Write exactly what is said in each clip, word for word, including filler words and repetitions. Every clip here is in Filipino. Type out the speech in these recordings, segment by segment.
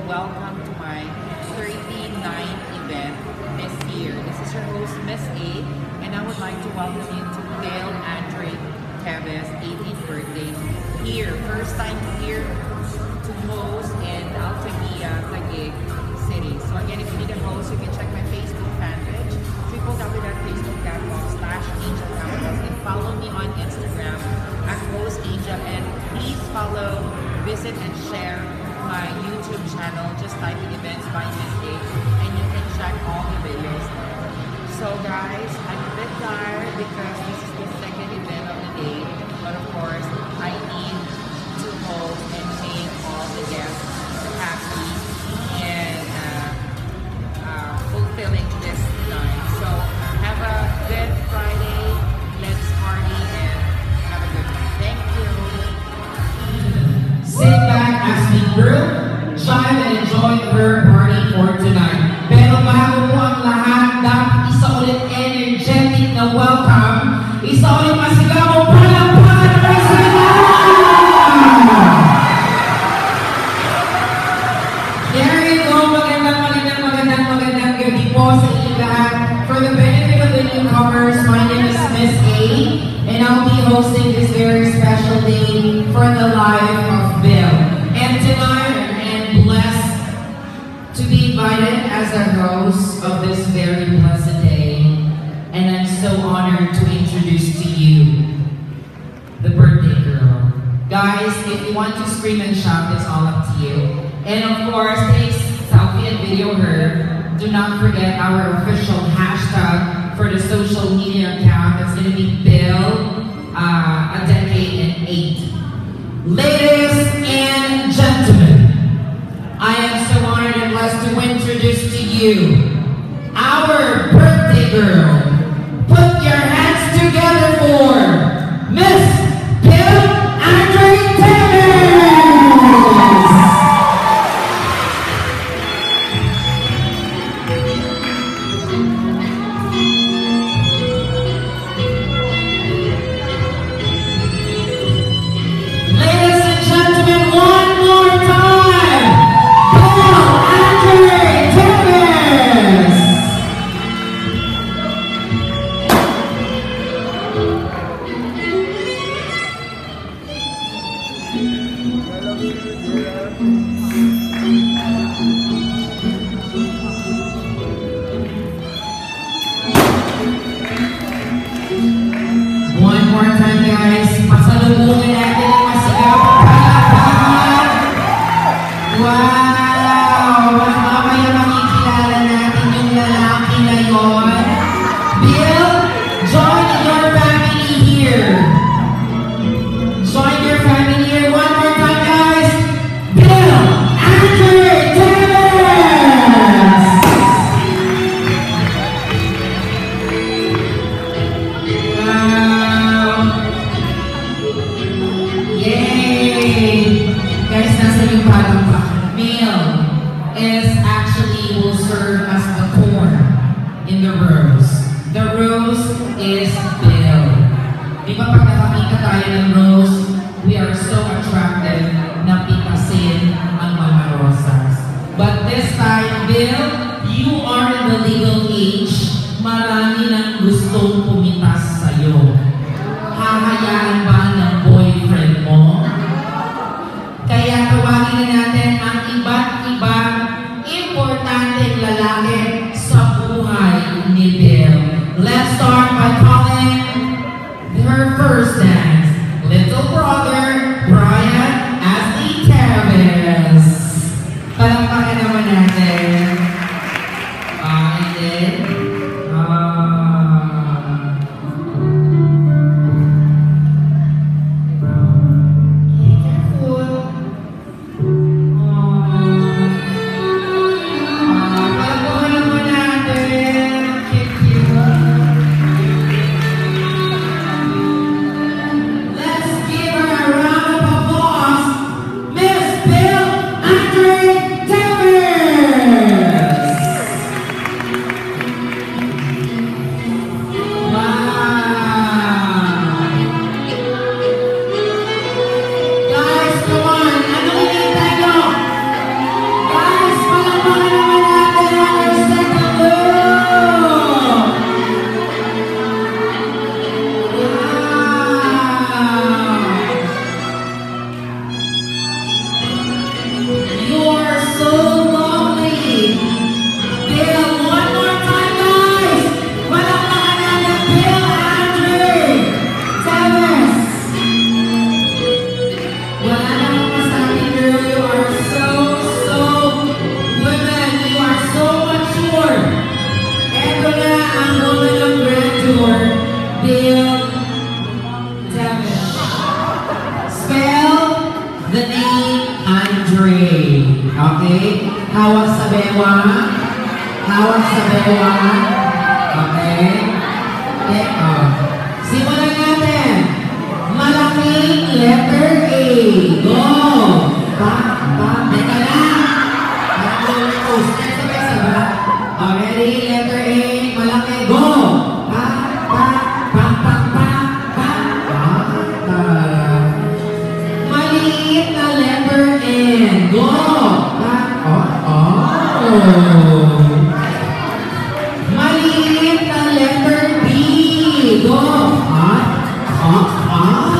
welcome to my thirty-ninth event this year. This is your host, Miss A, and I would like to welcome you to Bill Andre Teves' eighteenth birthday here. First time here to host in Altamira, Taguig City. So again, if you need a host, you can check my Facebook fan page, w w w dot facebook dot com slash angel capital, and follow me on Instagram at host angel, and please follow, visit, and share my YouTube channel. Just type in events by Miss A and you can check all the videos there. So guys, I'm a bit tired because this is the second event of the day, but of course I need to hold and make all the guests happy and uh, uh, fulfilling this night. So have a good Friday, let's party and have a good night. Thank you. Sit back as we girl, child, and enjoy her party for tonight. Pero bago po ang lahat, dapat isa ulit energetic na welcome. Isa ulit masigaw mo palakpakan President! There you go. Magandang, magandang, magandang, magandang gabi po sa inyo lahat. For the benefit of the newcomers, my name is Miss A, and I'll be hosting this very special day for the life of Bill. And tonight, I'm blessed to be invited as a host of this very blessed day, and I'm so honored to introduce to you the birthday girl. Guys, if you want to scream and shout, it's all up to you. And of course, take selfie and video her. Do not forget our official hashtag for the social media account. It's going to be Bill, uh, a decade and eight. Ladies and gentlemen, I am so honored and blessed to introduce to you our birthday girl. Put your hands together for Miss Bill Andre Teves! Ladies and gentlemen, one more time, Bill Andre Teves! One more time, guys. Pasalubungin natin ang masigaw na palakpakan. Wow! Mamaya makikilala natin yung lalaki na yon. Bill, join your family here. Join your family here. One more time, guys. Bill Andre Teves! Wow! Yay! Guys, nasa yung palakpakan. Bill is actually will serve as the thorn in the rose. The rose is Bill. Di ba pag nakakita tayo ng rose, we are so attracted na pitasin ang mga rosas. But this time, Bill, you are in the legal age. Marami nang gustong pumitas sa'yo. Hahayaan ba ng boyfriend mo? Kaya tawagin na natin Okay? Hawak sa bewa. Hawak sa bewa. Okay? Okay, oh. Simulan natin. Malaking letter A. Go! Pa, pa, teka lang. Parang poster sa besa ba? Oh, ready? Letter A. Malaki. Go! Pa, pa, pa, pa, pa, pa. Pa. Maliit na letter N. Go! Pa, oh, oh. Maliit na letter B. Go! Ah, ah, ah.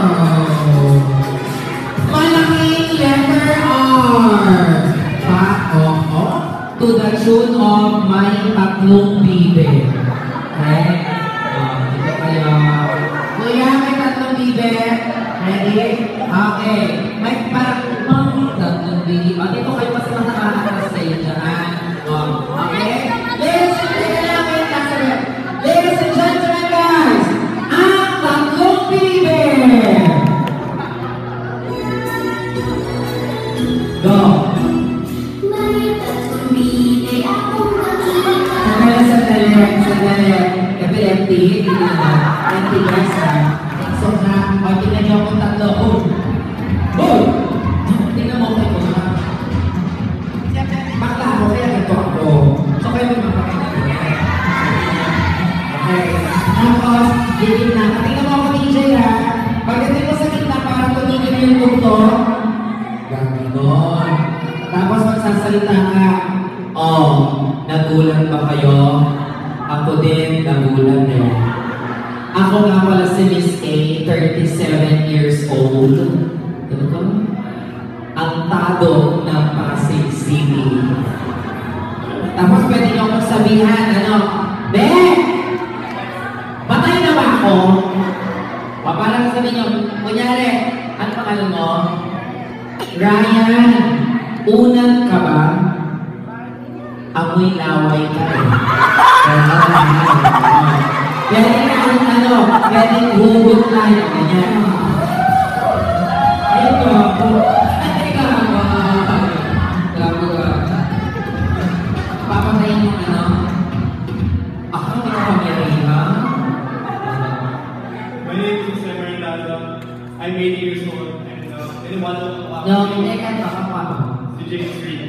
Malaking letter R. Pa, oh, oh. To the tune of may tatlong bibe. Okay? Uh, ito kayo. Kuya, may tatlong bibe. Ready? Okay. May parang may tatlong bibe. O, dito kayo mas makakakatas sa iyo dyan. Okay? Ladies and gentlemen, ladies and gentlemen, guys, ang tatlong bibe. Go. Sandali, sandali, sandali. Epileptic, hindi na. Empty guys, ha? So, na, o, tingnan niyo akong tatlo. Oh! Oh! Tingnan mo kayo, ha? Bakla ako, kaya ito ako. So, kayo may mapakita. Okay. Tapos, gigit na. Tingnan mo ako, D J, ha? Pagdating ko sa gitna, para tumigil yung tukto. Gano'n. Tapos, magsasalita ka. Oh, nagulat ba kayo? Ako din, nagulat eh. Ako nga pala si Miss A, thirty-seven years old. Ano ka? Ang tado ng Pasig City. Tapos pwede nyo akong sabihan, ano? Be! Matay na ba ako? O parang sabihin nyo, kunyari, ano pangalan mo? Ryan, unang ka ba? Amoy laway ka eh. Pwede na kung ano, pwede hugot tayo. Ganyan. Ayun ko ako. Ay, gawa. Gawa. Papatayin yung ano? Ako na kapamilya. My name is Emery Laza. I'm eighty years old and uh, in one of uh, No, hindi ka ito. Ako ako. si James Reed.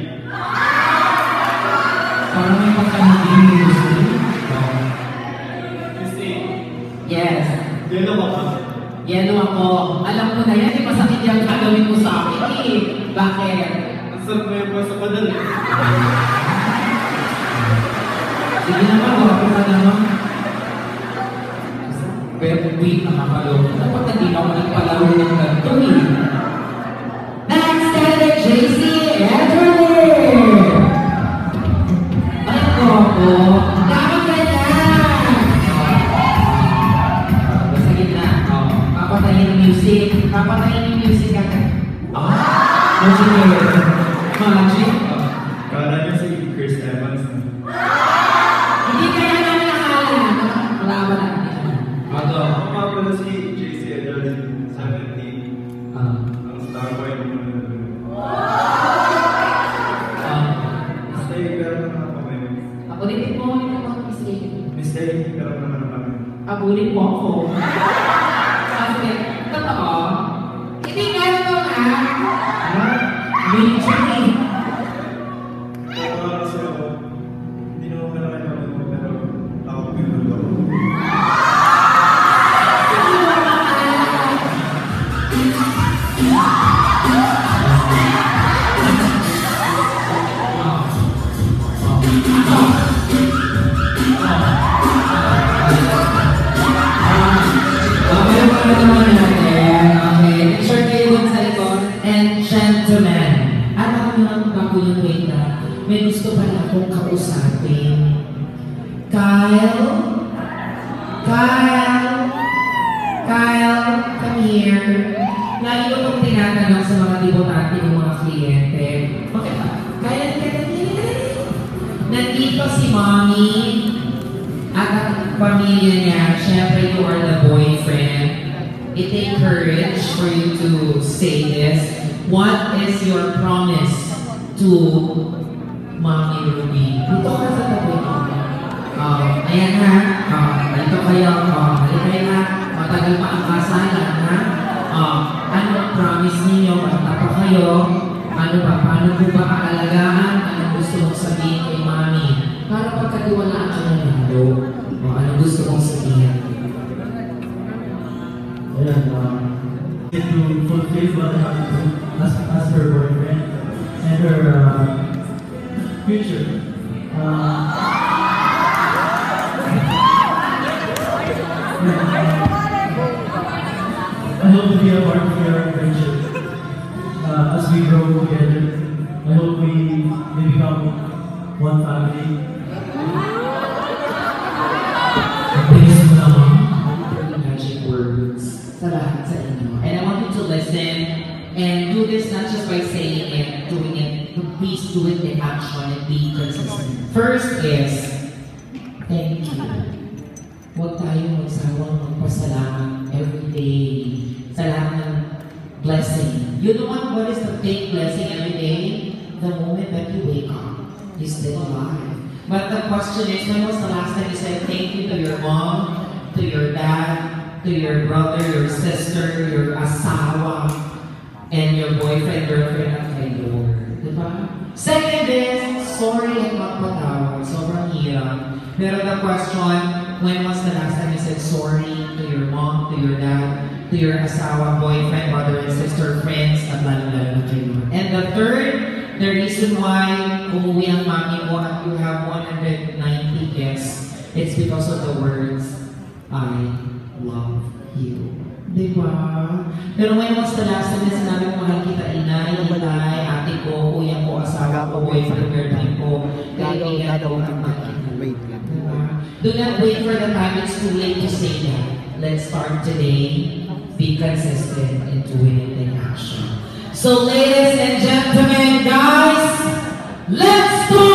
Parang may pagkakamagin yung gusto. Miss A, Yes. yellow ako. Yellow ako. Alam ko na yan, eh, masakit yung gagawin mo sa akin eh. Bakit? Nasab mo yung pwesto ko dun eh. Sige naman, wala ko na naman. Pero wait, nakakaloko. Dapat hindi na ako nagpalaro ng ganito eh. Next, Senate J C Edwin! Ay, koko. Dapat ganyan! Basta gitna. Oh, papatayin yung music. Papatayin yung music agad. Ah! Magic eh. Magic? Oh. Kala niyo si Chris Evans. Hindi kaya namin nakala. Wala ba na? Ako, ako nga pala si J C Edwin, seventeen. Ah. Ang star boy mo na nandun. Ah. Miss A, pero naman ako kami. Ako din po, hindi ko makakisig. Miss A, pero naman kami. Abulin mo ako. Kasi, totoo, hindi nga ito nga. Medyo eh. Ako nga kasi ako, hindi naman malaki ako dun, pero ako pinulog ako. Okay, para naman natin. Okay, picture kayo dun sa likod. And gentlemen, alam nyo ang bago yung wait na, may gusto pala akong kausapin. Kyle? Kyle? Kyle, come here. Lagi ko itong tinatanong sa mga dibotante ng mga kliyente. Bakit ba? Kyle, Kyle, Kyle, nandito si Mommy at ang pamilya niya. Siyempre, you are the boyfriend. It takes courage for you to say this. What is your promise to Mommy Ruby. Punto ka sa tabi ko. Um, ayan ha, um, dito kayo, um, halika na, matagal pa ang kasalan ha. Um, ano ang promise ninyo, bata pa kayo, ano ba, paano po ba kaalagaan, anong gusto mong sabihin kay Mommy? Para pagkatiwalaan ka ng lalo, o anong gusto mong sabihin? Ayan, um, to fulfill what I have to do as, as her boyfriend and her uh, future. Uh, I hope to be a part of your friendship uh, as we grow together. I hope we, we become one family. Bilis mo naman ang magic words sa lahat sa inyo. And I want you to listen and do this not just by saying it, doing it, but please do it in action and be consistent. First is, thank you. Huwag tayong magsawang magpasalamat every day sa lahat ng blessing. You know what? What is the big blessing every day? The moment that you wake up, you still alive. But the question is, when was the last time you said thank you to your mom, to your dad, to your brother, your sister, your asawa, and your boyfriend, girlfriend, at kay Lord? Diba? Second is, sorry at magpatawad. Sobrang hirap. Pero the question, when was the last time you said sorry to your mom, to your dad, to your asawa, boyfriend, brother and sister, friends, at lalo-lalo na kay Lord? And the third, the reason why umuwi ang mami mo at you have one hundred ninety guests, it's because of the words, I love you. Diba? Pero when was the last time na sinabi mo mahal kita, inay, inay, ate ko, kuya ko, asawa ko, boyfriend, girlfriend ko, kaibigan ko, at makita. Diba? Do not wait for the time it's too late to say that. Let's start today. Be consistent in doing it in action. So ladies and gentlemen, guys, let's go!